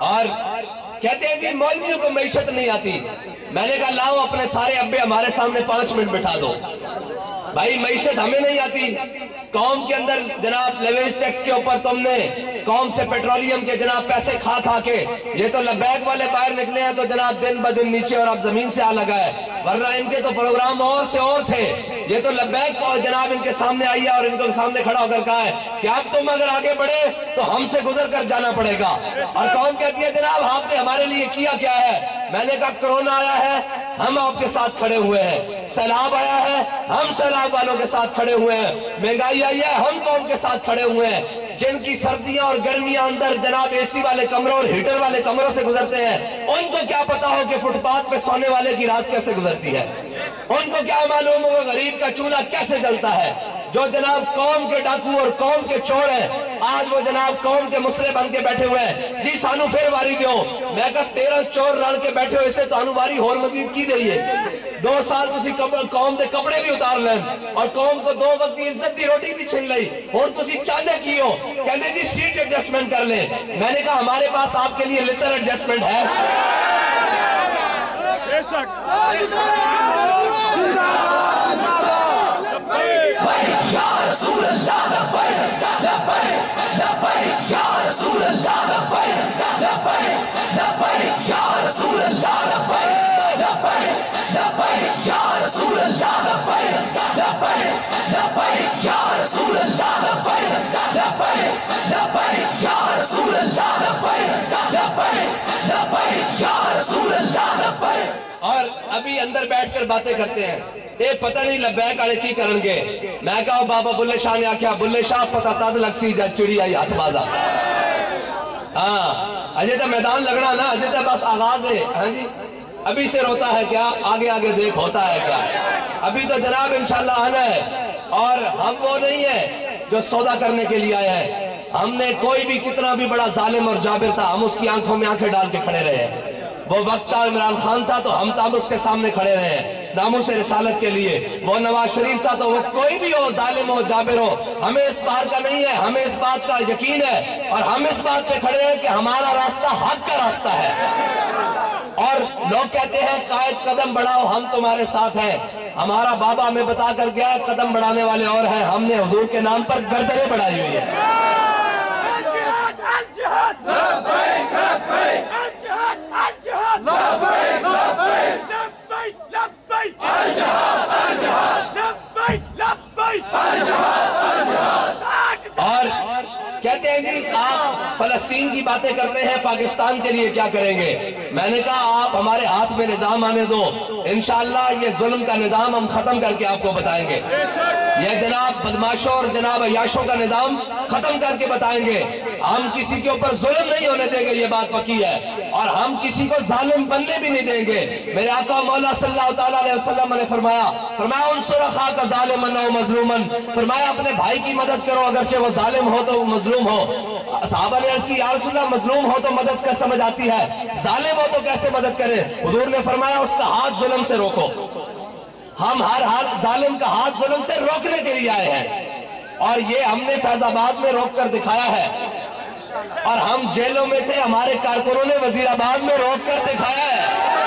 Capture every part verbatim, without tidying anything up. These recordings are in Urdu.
اور کہتے ہیں جی مولویوں کو معیشت نہیں آتی. میں نے کہا لاؤ اپنے سارے ابے ہمارے سامنے پانچ منٹ بٹھا دو. بھائی معیشت ہمیں نہیں آتی. قوم کے اندر جناب لیویج ٹیکس کے اوپر تم نے قوم سے پیٹرولیم کے جناب پیسے کھا کھا کے یہ تو لبیک والے باہر نکلے ہیں تو جناب دن بدن نیچے اور اب زمین سے آ لگا ہے, ورنہ ان کے تو پروگرام اور سے اور تھے. یہ تو لبیک کو جناب ان کے سامنے آئی ہے اور ان کو سامنے کھڑا ہو کر کہا ہے کہ اب تم اگر آگے بڑھے تو ہم سے گزر کر جانا پڑے گا. اور قوم کہتی ہے جناب آپ نے ہمارے لیے کیا کیا ہے؟ میں نے کہا کرونا آیا ہے ہم آپ کے ساتھ کھڑے ہوئے ہیں, سیلاب آیا ہے ہم سیلاب والوں کے ساتھ کھڑے ہوئے ہیں, مہنگائی آئی ہے ہم قوم کے ساتھ کھڑے ہوئے ہیں. جن کی سردیاں اور گرمیاں اندر جناب اے سی والے کمروں اور ہیٹر والے کمروں سے گزرتے ہیں, ان کو کیا پتا ہو کہ فٹ پاتھ پہ سونے والے کی رات کیسے گزرتی ہے؟ ان کو کیا معلوم ہو غریب کا چولہا کیسے جلتا ہے؟ جو جناب قوم کے ڈاکو اور قوم کے چور ہیں آج وہ جناب قوم کے مسئلے بن کے بیٹھے ہوئے ہیں. جی سانو پھر واری دیو. میں کہا تیرہ چور رل کے بیٹھے ہوئے سے تو واری اور مزید کی دئیے. دو سال تسی قوم دے کپڑے بھی اتار لیں اور قوم کو دو وقت دی عزت دی روٹی بھی چھن لئی اور تسی چاندے کی ہو کہتے جی سیٹ ایڈجسٹمنٹ کر لیں. میں نے کہا ہمارے پاس آپ کے لیے لٹر ایڈجسٹمنٹ ہے. بے شک یا رسول اللہ لبیک لبیک لبیک یا رسول اللہ لبیک لبیک لبیک یا رسول اللہ لبیک لبیک لبیک یا رسول اللہ لبیک لبیک لبیک یا رسول اللہ لبیک لبیک لبیک یا رسول اللہ لبیک لبیک لبیک یا رسول اللہ لبیک. اور ابھی اندر بیٹھ کر باتیں کرتے ہیں اے پتہ نہیں لبیک آڑے کی کرن گے. میں کہا بابا بلے شاہ نے آکھیا بلے شاہ پتہ تد لگ سی جا چڑی آئی ہاتھ بازا. ہاں اجے تو میدان لگنا نا, اجے تو بس آغاز ہے. ہاں جی ابھی سے روتا ہے کیا, آگے آگے دیکھ ہوتا ہے کیا. ابھی تو جناب انشاءاللہ آنا ہے. اور ہم وہ نہیں ہیں جو سودا کرنے کے لیے آئے ہیں. ہم نے کوئی بھی کتنا بھی بڑا ظالم اور جابر تھا ہم اس کی آنکھوں میں آنکھیں ڈال کے کھڑے رہے ہیں. وہ وقت تھا عمران خان تھا تو ہم تاب اس کے سامنے کھڑے رہے ہیں ناموس رسالت کے لیے. وہ نواز شریف تھا تو وہ کوئی بھی ہو ظالم ہو جابر ہو ہمیں اس بات کا نہیں ہے, ہمیں اس بات کا یقین ہے اور ہم اس بات پہ کھڑے ہیں کہ ہمارا راستہ حق کا راستہ ہے. اور لوگ کہتے ہیں قائد قدم بڑھاؤ ہم تمہارے ساتھ ہیں. ہمارا بابا ہمیں بتا کر گیا قدم بڑھانے والے اور ہیں, ہم نے حضور کے نام پر گردنیں بڑھائی ہوئی ہے. اور کہتے ہیں جی آپ فلسطین کی باتیں کرتے ہیں پاکستان کے لیے کیا کریں گے. میں نے کہا آپ ہمارے ہاتھ میں نظام آنے دو, انشاءاللہ یہ ظلم کا نظام ہم ختم کر کے آپ کو بتائیں گے. یہ جناب بدماشوں اور جناب عیاشوں کا نظام ختم کر کے بتائیں گے. ہم کسی کے اوپر ظلم نہیں ہونے دیں گے, یہ بات پکی ہے. اور ہم کسی کو ظالم بننے بھی نہیں دیں گے. میرے آقا مولا صلی اللہ تعالیٰ علیہ وسلم نے فرمایا فرمایا انصر اخاک ظالمن و مظلومن, فرمایا اپنے بھائی کی مدد کرو اگرچہ وہ ظالم ہو تو وہ مظلوم ہو. صحابہ نے عرض کی یا رسول اللہ مظلوم ہو تو مدد کا سمجھ آتی ہے, ظالم ہو تو کیسے مدد کرے؟ حضور نے فرمایا اس کا ہاتھ ظلم سے روکو. ہم ہر ہر ظالم کا ہاتھ ظلم سے روکنے کے لیے آئے ہیں اور یہ ہم نے فیض آباد میں روک کر دکھایا ہے. اور ہم جیلوں میں تھے, ہمارے کارکنوں نے وزیر آباد میں روک کر دکھایا ہے.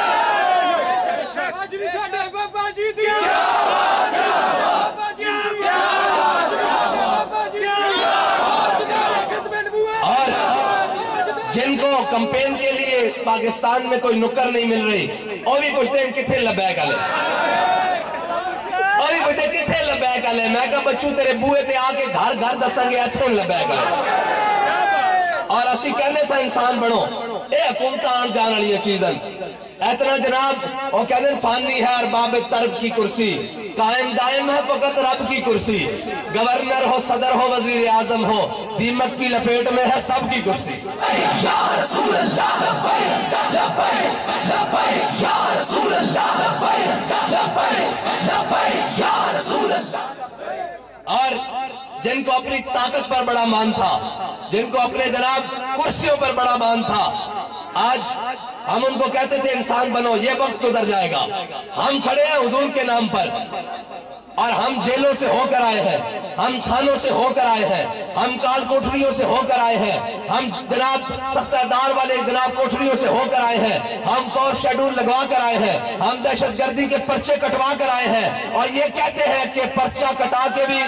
اور جن کو کمپین کے لیے پاکستان میں کوئی نکر نہیں مل رہی وہ بھی پوچھتے ہیں کتنے لبیک آلے, وہ بھی پوچھتے ہیں کتنے لبیک آلے. میں کہا بچو تیرے بوئے تے آ کے گھر گھر دسیں گے اتنے لبیک آلے. اور اسی کہنے سے انسان بنو. اے حکومت آن جان والی چیزن اتنا جناب وہ کہتے ہیں فانی ہے ارباب طرب کی کرسی, قائم دائم ہے فقط رب کی کرسی. گورنر ہو صدر ہو وزیر اعظم ہو دیمک کی لپیٹ میں ہے سب کی کرسی. یا رسول اللہ لبیک لبیک لبیک یا رسول اللہ لبیک لبیک لبیک یا رسول اللہ. اور جن کو اپنی طاقت پر بڑا مان تھا, جن کو اپنے جناب کرسیوں پر بڑا مان تھا, آج ہم ان کو کہتے تھے انسان بنو, یہ وقت گزر جائے گا. ہم کھڑے ہیں حضور کے نام پر. اور ہم جیلوں سے ہو کر آئے ہیں, ہم تھانوں سے ہو کر آئے ہیں, ہم کال کوٹریوں سے ہو کر آئے ہیں, ہم جناب تختہ دار والے جناب کوٹریوں سے ہو کر آئے ہیں, ہم فور شیڈول لگوا کر آئے ہیں, ہم دہشت گردی کے پرچے کٹوا کر آئے ہیں, اور یہ کہتے ہیں کہ پرچہ کٹا کے بھی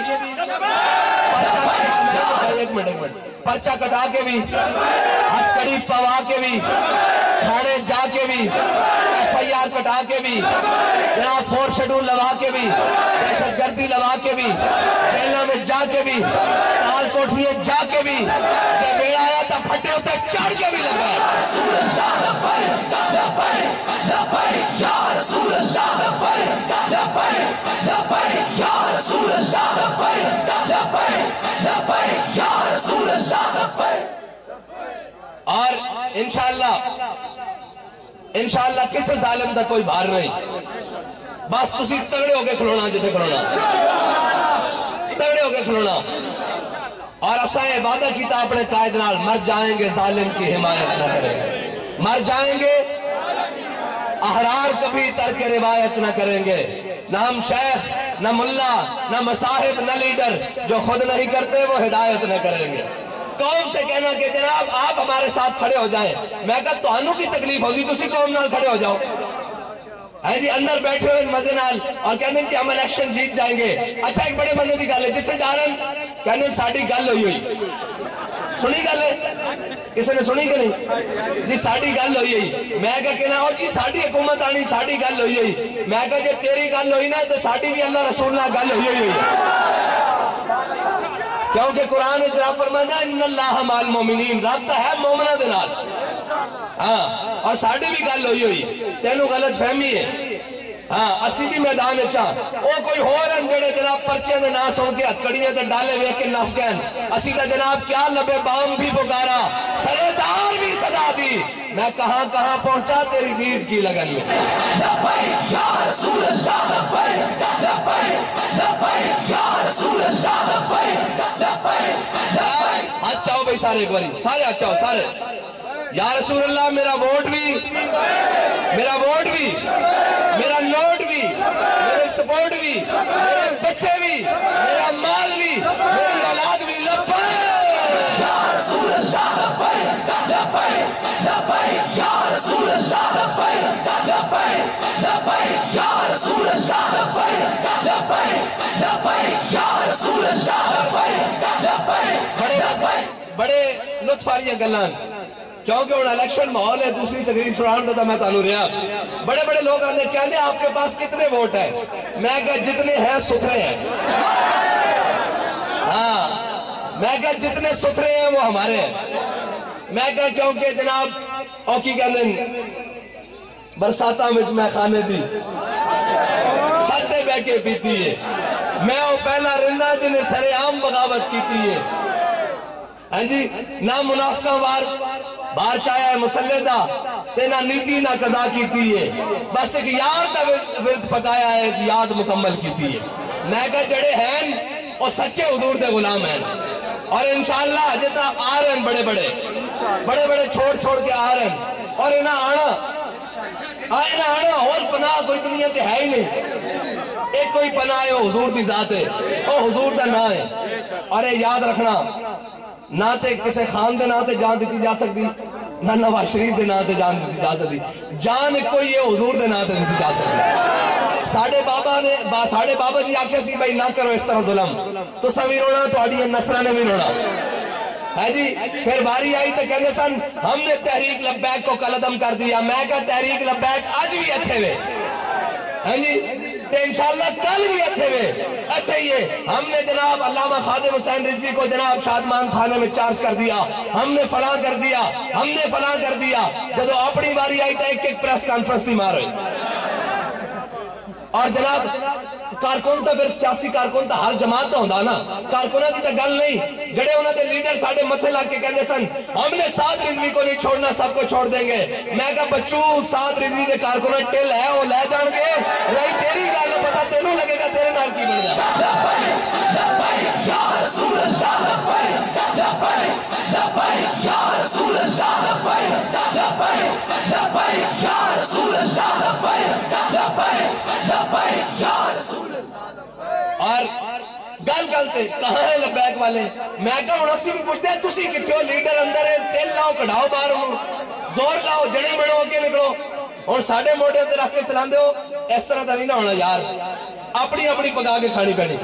ایک منٹ ایک منٹ پرچہ کٹا کے بھی, ہتکڑی پوا کے بھی, تھانے جا کے بھی, ایف آئی آر کٹا کے بھی, جناب فور شیڈول لگا کے بھی, دہشت گردی لگا کے بھی, جیلوں میں جا کے بھی, کال کوٹریے جا کے بھی, جب بیڑا آیا تھا پھٹے ہوتے چڑھ کے بھی لگا ہے. رسول اللہ لبیک لبیک لبیک یا رسول اللہ لبیک لبیک لبیک یا رسول اللہ لبیک لبیک لبیک یا رسول اللہ لبیک. اور انشاءاللہ انشاءاللہ کسی ظالم دا کوئی بھار نہیں, بس تسی تگڑے ہو کے کھلونا جتے کھلونا, تگڑے ہو کے کھلونا. اور اساں وعدہ کیتا اپنے قائد نال, مر جائیں گے ظالم کی حمایت نہ کریں گے, مر جائیں گے احرار کبھی ترک روایت نہ کریں گے. نہ ہم شیخ, نہ ملا, نہ مصاحب, نہ لیڈر, جو خود نہیں کرتے وہ ہدایت نہ کریں گے. قوم سے کہنا کہ جناب آپ ہمارے ساتھ کھڑے ہو جائیں, میں کہا تو کی تکلیف ہوگی, تسی قوم نال کھڑے ہو جاؤ. ہے جی اندر بیٹھے ہوئے مزے نال اور کہنے کہ ہم الیکشن جیت جائیں گے. اچھا ایک بڑے مزے دی گل ہے, جتھے جا رہے ہیں کہنے ساڑی گل ہوئی ہوئی, سنی گل ہے کسی نے سنی کہ نہیں جی, ساڑی گل ہوئی ہوئی. میں کہا کہ نا جی ساڑی حکومت آنی, ساڑی گل ہوئی ہوئی. میں کہا جی تیری گل ہوئی نا تو ساڑی بھی اللہ رسول اللہ گل ہوئی ہوئی ہے, کیونکہ قرآن نے جناب فرمایا ان اللہ مع المومنین, رب تو ہے مومنہ دے نال. ہاں اور ساڑی بھی گل ہوئی ہوئی, تینوں غلط فہمی ہے. ہاں اسی بھی میدان چاہ او کوئی ہو رہن جڑے جناب پرچے دے نا سن کے ہتکڑیاں تے ڈالے وے کے نس گئن, اسی تا جناب کیا لبے بام بھی پکارا, سرے دار بھی صدا دی, میں کہاں کہاں پہنچا تیری دید کی لگن میں. لبیک یا رسول اللہ لبیک لبیک لبیک یا رسول اللہ لبیک لبیک لبیک. ہاتھ چاہو بھئی سارے ایک باری, سارے ہاتھ چاہو سارے. یا رسول اللہ میرا ووٹ بھی, میرا ووٹ بھی, میرا نوٹ بھی, میرے سپورٹ بھی, میرے بچے بھی, میرا مال بھی, میری اولاد بھی. لبیک یا رسول اللہ لبیک لبیک لبیک یا رسول اللہ لبیک لبیک لبیک یا رسول اللہ لبیک لبیک لبیک یا رسول اللہ لبیک لبیک. بڑے بڑے لطف آریاں گلان, کیونکہ ان الیکشن ماحول ہے, دوسری تقریر سنان دیتا میں تانوں رہا. بڑے بڑے لوگ آنے کہنے آپ کے پاس کتنے ووٹ ہیں, میں کہا جتنے ہیں ستھرے ہیں. ہاں میں کہا جتنے ستھرے ہیں وہ ہمارے ہیں. میں کہا کیونکہ جناب اوکی کہنے برساتہ میں میں خانے دی چھتے بے کے پیتی ہے, میں وہ پہلا رندہ جنہیں سر عام بغاوت کیتی ہے. ہاں جی نہ منافقہ وار بار چاہیا ہے مسلح دا, تے نہ نیتی نہ قضا کیتی ہے, بس ایک یاد دا ورد پکایا ہے, ایک یاد مکمل کیتی ہے. میں کہا جڑے ہیں وہ سچے حضور دے غلام ہیں, اور انشاءاللہ جتا آ رہے ہیں بڑے بڑے بڑے بڑے چھوڑ چھوڑ کے آ رہے ہیں, اور انہاں آنا آئے نہ آنا اور پناہ کوئی دنیا تے ہے ہی نہیں. ایک کوئی پناہ ہے وہ حضور دی ذات ہے, وہ حضور دا نا ہے. اور یہ یاد رکھنا, نہ تے کسے خان دے نا تے جان دیتی جا سکتی, نہ نواز شریف دے نا تے جان دیتی جا سکتی, جان کوئی یہ حضور دے نا تے دیتی جا سکتی. ساڑھے بابا نے ساڑھے بابا جی آکھے سی بھائی نہ کرو اس طرح ظلم, تو سا بھی رونا تو آڈی نسلہ نے بھی رونا ہے جی. پھر باری آئی تو کہنے سن ہم نے تحریک لبیک کو قلعدم کر دیا. میں کہا تحریک لبیک آج بھی اتھے ہوئے ہے جی, تو انشاءاللہ کل بھی اتھے ہوئے اچھا یہ ہم نے جناب علامہ خادم حسین رضوی کو جناب شادمان تھانے میں چارج کر دیا, ہم نے فلاں کر دیا, ہم نے فلاں کر دیا. جب اپنی باری آئی تو ایک ایک پریس کانفرنس نہیں مار ہوئی. اور جناب کارکن تا پھر سیاسی کارکن تا ہر جماعت تا ہوندہ نا, کارکنہ کی تا گل نہیں. جڑے انہوں نے لیڈر ساڑھے متھے لگ کے کہنے سن ہم نے سعد رضوی کو نہیں چھوڑنا, سب کو چھوڑ دیں گے. میں کہا بچو سعد رضوی دے کارکنہ ٹل ہے وہ لے جان گے, رہی تیری گل پتا تینوں لگے گا تیرے نال کی بن جائے. لبیک لبیک یا رسول اللہ لبیک لبیک لبیک یا رسول اللہ لبیک لبیک لبیک یا رسول اللہ لبیک لبیک لبیک یا رسول اللہ لبیک. تے کہاں ہے لبیک والے؟ میں کہا ہوں اسی بھی پوچھتے ہیں تسی کتھے ہو لیڈر اندر ہے تیل لاؤ کڑھاؤ باہر ہوں زور لاؤ جڑے بڑھو کے نکلو اور ساڑھے موڑے ہوتے رکھ کے چلان دے ہو اس طرح تا نہیں نہ ہونا یار اپنی اپنی پکا کے کھانی پڑی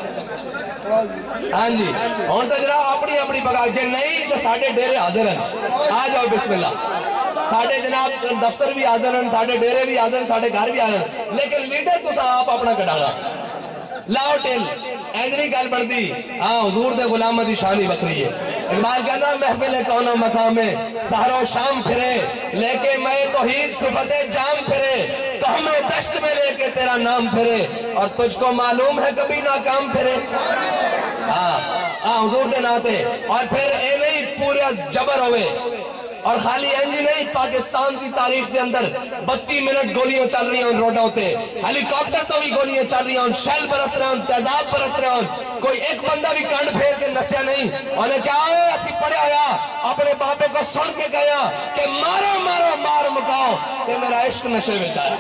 ہاں جی ہون تا جناب اپنی اپنی پکا جے نہیں تو ساڑھے ڈیرے حاضر ہیں آ جاؤ بسم اللہ ساڑھے جناب دفتر بھی حاضر ہیں ساڑھے ڈیرے بھی حاضر ہیں ساڑھے گھر بھی حاضر ہیں لیکن لیڈر تو سا آپ اپنا کٹانا لاؤ ٹیل ایجنی گل بڑھ دی ہاں حضور دے غلامہ دی شانی بکری ہے اقبال کہنا محفل کون و مقام میں سحر و شام پھرے لے کے میں توحید صفت جام پھرے قوم دشت میں لے کے تیرا نام پھرے اور تجھ کو معلوم ہے کبھی ناکام پھرے ہاں ہاں حضور دے ناتے اور پھر اے نہیں پورے جبر ہوئے اور خالی انجی نہیں پاکستان کی تاریخ دے اندر بتی منٹ گولیاں چل رہی ہیں روڈوں تے ہیلی کاپٹر تو بھی گولیاں چل رہی ہیں شیل برس رہے ہیں تیزاب برس رہے ہیں کوئی ایک بندہ بھی کانڈ پھیر کے نسیا نہیں انہیں کیا ہوئے ایسی پڑے آیا اپنے باپے کو سن کے گیا کہ مارو مارو مار مکاؤ کہ میرا عشق نشے میں چاہے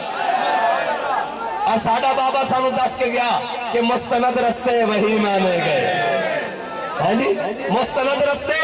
اور ساڑھا بابا سانو دس کے گیا کہ مستند رستے وہی مانے گئے ہاں جی مستند رستے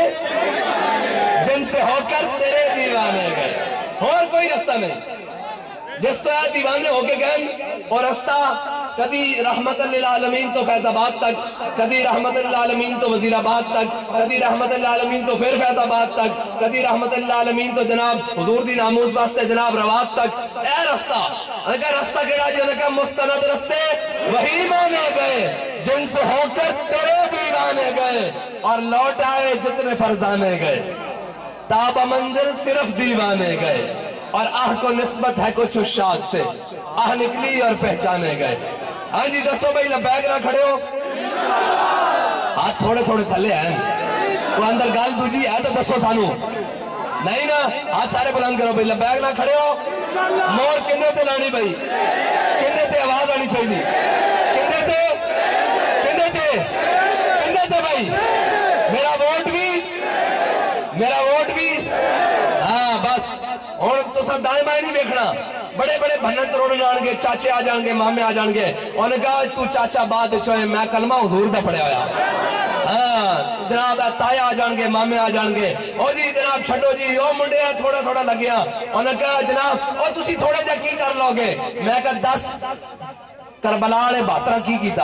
جن سے ہو کر تیرے دیوانے گئے اور کوئی رستہ نہیں جس طرح دیوانے ہو کے گئے اور رستہ کدی رحمت للعالمین تو فیض آباد تک کدی رحمت للعالمین تو وزیر آباد تک کدی رحمت للعالمین تو پھر فیض آباد تک کدی رحمت للعالمین تو جناب حضور دی ناموس واسطے جناب روات تک اے رستہ انہیں کہا رستہ کہڑا جی انہیں کہا مستند رستے وہی مانے گئے جن سے ہو کر تیرے دیوانے گئے اور لوٹ آئے جتنے فرزانے گئے تاب منزل صرف دیوانے گئے اور آہ کو نسبت ہے کچھ اشاق سے آہ نکلی اور پہچانے گئے ہاں جی دسو بھائی لبیک نہ کھڑے ہو ہاتھ تھوڑے تھوڑے تھلے ہیں وہ اندر گال دوجی ہے تو دسو سانو نہیں نا ہاتھ سارے بلند کرو بھائی لبیک نہ کھڑے ہو مور کندے تے لانی بھائی کندے تے آواز آنی چاہیے کندے تے کندے تے کندے تے بھائی میرا ووٹ بھی میرا ووٹ بھی ہاں بس اور تو سب دائیں بائیں نہیں دیکھنا بڑے بڑے بھنت روڑ آن گے چاچے آ جان گے مامے آ جان گے انہوں نے کہا تو چاچا بات چوئے میں کلمہ حضور دا پڑھے ہویا ہاں جناب تایا آ جان گے مامے آ جان گے او جی جناب چھڑو جی او منڈے ہیں تھوڑا تھوڑا لگیا انہوں نے کہا جناب او تسی تھوڑے جا کی کر لو گے میں کہا دس کربلا نے باترہ کی کیتا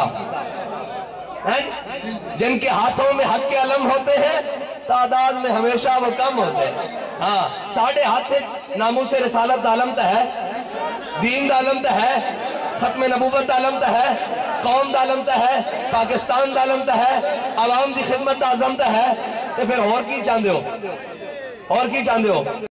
جن کے ہاتھوں میں حق کے علم ہوتے ہیں تعداد میں ہمیشہ وہ کم ہوتے ہیں ہاں ساڑھے ہاتھ ناموس رسالت دا علم تا ہے دین دا علم تا ہے ختم نبوت دا علم تا ہے قوم دا علم تا ہے پاکستان دا علم تا ہے عوام دی خدمت دا عظم تا ہے تو پھر اور کی چاندے ہو اور کی چاندے ہو